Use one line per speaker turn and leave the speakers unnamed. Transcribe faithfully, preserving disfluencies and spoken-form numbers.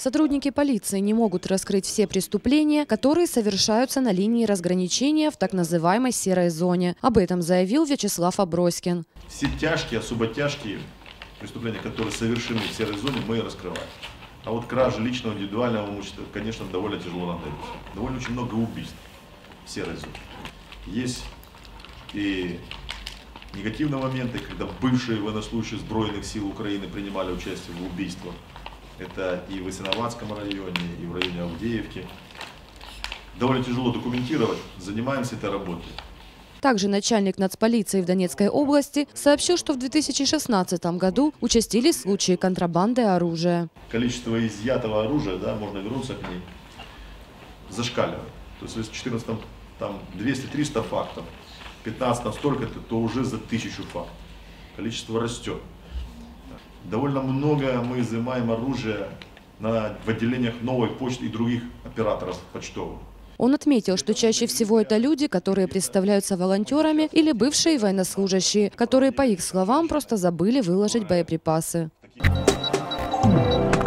Сотрудники полиции не могут раскрыть все преступления, которые совершаются на линии разграничения в так называемой серой зоне. Об этом заявил Вячеслав Аброськин.
Все тяжкие, особо тяжкие преступления, которые совершены в серой зоне, мы раскрываем. А вот кража личного индивидуального имущества, конечно, довольно тяжело нам дается. Довольно очень много убийств в серой зоне. Есть и негативные моменты, когда бывшие военнослужащие Збройных сил Украины принимали участие в убийствах. Это и в Ясиноватском районе, и в районе Авдеевки. Довольно тяжело документировать, занимаемся этой работой.
Также начальник нацполиции в Донецкой области сообщил, что в две тысячи шестнадцатом году участились случаи контрабанды оружия.
Количество изъятого оружия, да, можно вернуться к ней, зашкаливает. То есть если в две тысячи четырнадцатом там двести-триста фактов, в две тысячи пятнадцатом столько-то, то уже за тысячу фактов. Количество растет. Довольно много мы изымаем оружия на, в отделениях Новой почты и других операторов почтовых.
Он отметил, что чаще всего это люди, которые представляются волонтерами или бывшие военнослужащие, которые, по их словам, просто забыли выложить боеприпасы.